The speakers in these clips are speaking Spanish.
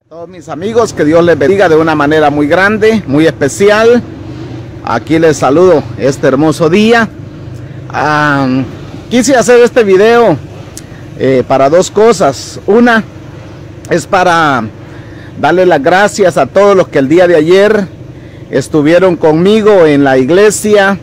Todos mis amigos, que Dios les bendiga de una manera muy grande, muy especial. Aquí les saludo este hermoso día. Quise hacer este video para dos cosas. Una es para darle las gracias a todos los que el día de ayer estuvieron conmigo en la iglesia.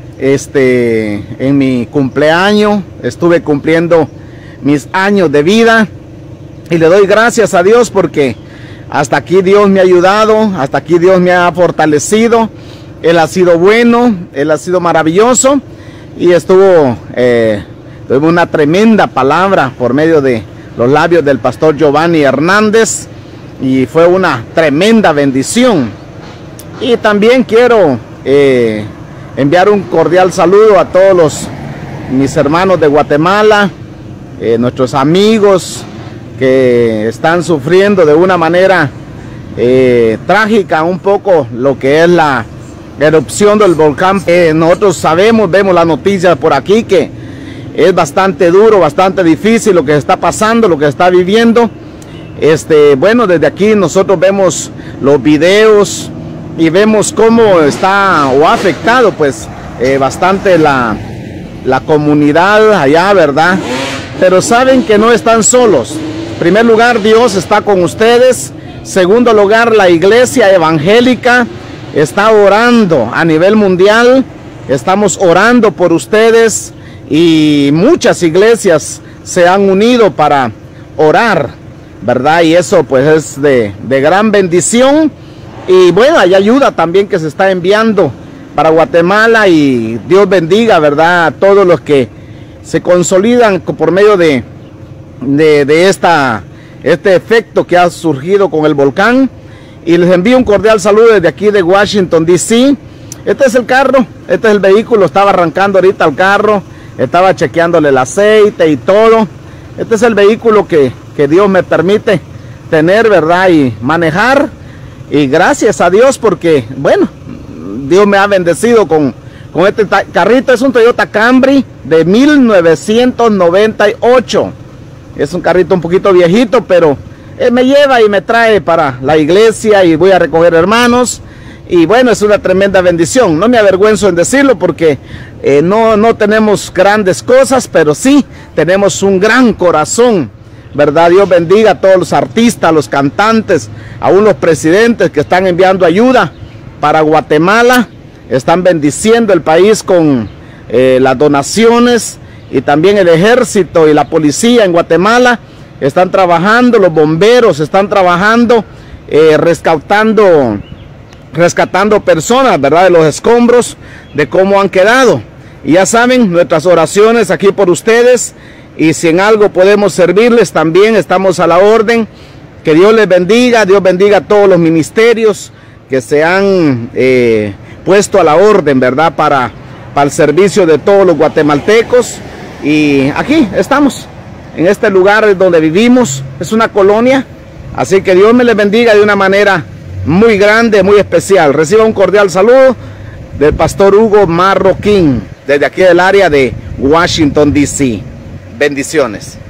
En mi cumpleaños estuve cumpliendo mis años de vida y le doy gracias a Dios porque hasta aquí Dios me ha ayudado, hasta aquí Dios me ha fortalecido. Él ha sido bueno, Él ha sido maravilloso y tuve una tremenda palabra por medio de los labios del pastor Giovanni Hernández y fue una tremenda bendición. Y también quiero enviar un cordial saludo a todos mis hermanos de Guatemala, nuestros amigos que están sufriendo de una manera trágica un poco lo que es la erupción del volcán. Nosotros sabemos, vemos las noticias por aquí que es bastante duro, bastante difícil lo que está pasando, lo que está viviendo. Bueno, desde aquí nosotros vemos los videos y vemos cómo está o ha afectado pues bastante la comunidad allá, ¿verdad? Pero saben que no están solos. En primer lugar, Dios está con ustedes. Segundo lugar, la iglesia evangélica está orando a nivel mundial. Estamos orando por ustedes y muchas iglesias se han unido para orar, ¿verdad? Y eso pues es de gran bendición. Y bueno, hay ayuda también que se está enviando para Guatemala y Dios bendiga, ¿verdad? A todos los que se consolidan por medio de este efecto que ha surgido con el volcán. Y les envío un cordial saludo desde aquí de Washington, D.C. Este es el carro, este es el vehículo. Estaba arrancando ahorita el carro, estaba chequeándole el aceite y todo. Este es el vehículo que Dios me permite tener, ¿verdad? Y manejar. Y gracias a Dios porque, bueno, Dios me ha bendecido con este carrito. Es un Toyota Camry de 1998. Es un carrito un poquito viejito, pero me lleva y me trae para la iglesia y voy a recoger hermanos. Y bueno, es una tremenda bendición. No me avergüenzo en decirlo porque no tenemos grandes cosas, pero sí tenemos un gran corazón, ¿verdad? Dios bendiga a todos los artistas, los cantantes, aún los presidentes que están enviando ayuda para Guatemala. Están bendiciendo el país con las donaciones. Y también el ejército y la policía en Guatemala están trabajando, los bomberos están trabajando, rescatando personas, ¿verdad? De los escombros, de cómo han quedado. Y ya saben, nuestras oraciones aquí por ustedes. Y si en algo podemos servirles, también estamos a la orden. Que Dios les bendiga, Dios bendiga a todos los ministerios que se han puesto a la orden, ¿verdad? Para el servicio de todos los guatemaltecos. Y aquí estamos, en este lugar donde vivimos, es una colonia, así que Dios me les bendiga de una manera muy grande, muy especial. Reciba un cordial saludo del pastor Hugo Marroquín, desde aquí del área de Washington, D.C. Bendiciones.